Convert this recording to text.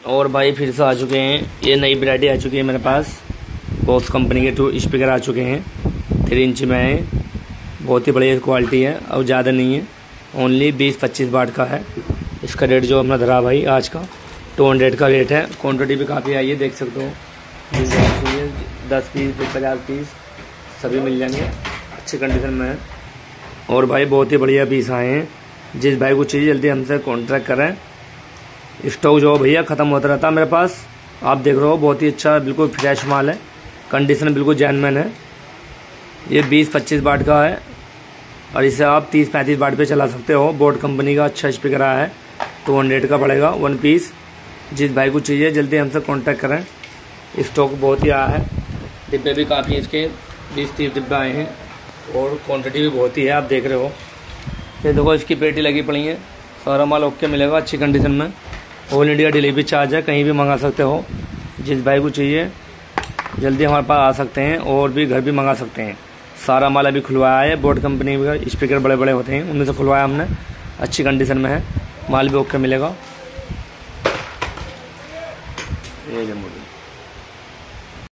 और भाई फिर से आ चुके हैं, ये नई वैरायटी आ चुकी है मेरे पास। बॉक्स कंपनी के 2 स्पीकर आ चुके हैं, 3 इंच में है। बहुत ही बढ़िया क्वालिटी है और ज़्यादा नहीं है, ओनली 20-25 वाट का है। इसका रेट जो अपना धरा भाई आज का 200 का रेट है। क्वान्टिटी भी काफ़ी आई है, देख सकते हो। 10 पीस 50 पीस सभी मिल जाएंगे, अच्छी कंडीशन में है। और भाई बहुत ही बढ़िया पीस आए हैं। जिस भाई को चाहिए जल्दी हमसे कॉन्ट्रैक्ट करें। स्टॉक जो भैया ख़त्म होता रहता है मेरे पास, आप देख रहे हो। बहुत ही अच्छा, बिल्कुल फ्रेश माल है, कंडीशन बिल्कुल जेन्युइन है। ये 20-25 वाट का है और इसे आप 30-35 वाट पे चला सकते हो। बोट कंपनी का अच्छा स्पीकर आया है, 200 का पड़ेगा 1 पीस। जिस भाई को चाहिए जल्दी हमसे कांटेक्ट करें। स्टॉक बहुत ही आया है, डिब्बे भी काफ़ी इसके 20-30 डिब्बे आए हैं और क्वांटिटी भी बहुत ही है, आप देख रहे हो। ये देखो इसकी पेटी लगी पड़ी है, सारा माल ओके मिलेगा, अच्छी कंडीशन में। ऑल इंडिया डिलीवरी चार्ज है, कहीं भी मंगा सकते हो। जिस भाई को चाहिए जल्दी हमारे पास आ सकते हैं और भी घर भी मंगा सकते हैं। सारा माल अभी खुलवाया है, बोट कंपनी का स्पीकर बड़े बड़े होते हैं, उनमें से खुलवाया हमने, अच्छी कंडीशन में है, माल भी ओके मिलेगा। ये